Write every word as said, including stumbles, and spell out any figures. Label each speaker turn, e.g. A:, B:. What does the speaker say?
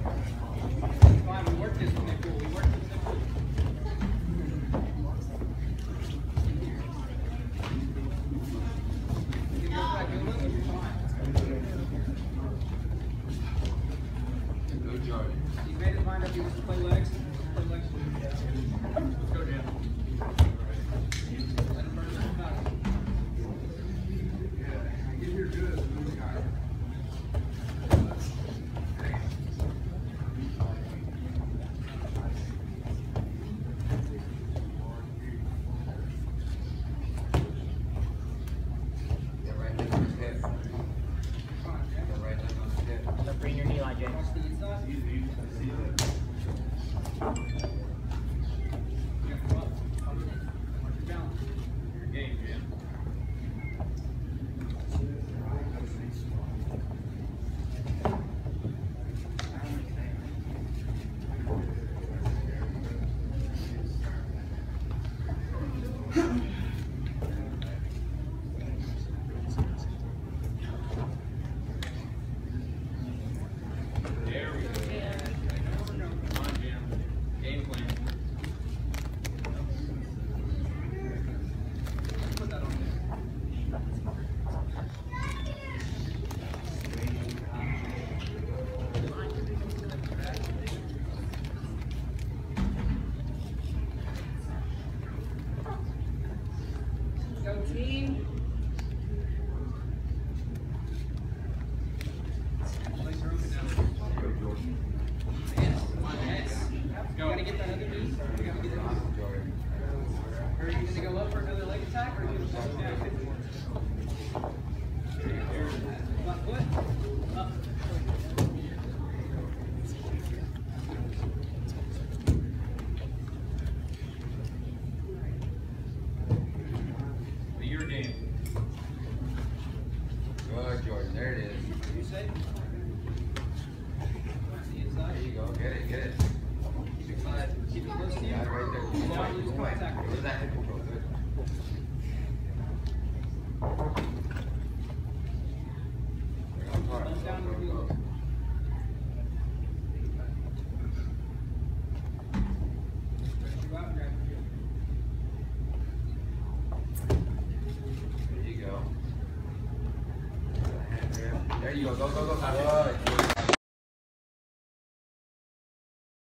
A: Fine, we worked this one before. We worked this one. You can go back and look, you're fine.
B: Good job.
A: He made his mind up, he wants to play legs. Play legs. Let's go, Jim. Let him burn some time.
B: Yeah, you're good.
C: Bring your knee line, James.
A: Watch the inside. You have to run. Watch your balance. Your game, Jim. There we go. Come on, Jim. Game plan. Put that on there. Go team. Legs are open now. Yes, come on, yes. You gotta get that other knee. You gotta get that knee. Are you gonna go up for another leg attack, or are you gonna push it down? Left foot. Up. Your game.
B: Good, Jordan. There it is.
A: You say? The inside.
B: There you go. Get it, get it.
A: Keep it side. Keep it close to you.
B: Yeah, right there.
A: Don't lose contact with
B: Where's
A: it.
B: that hip go? Good.
A: Thumbs down with your heel. Stretch you out and grab your heel.
B: There you go. There you go. Go, go, go. Good.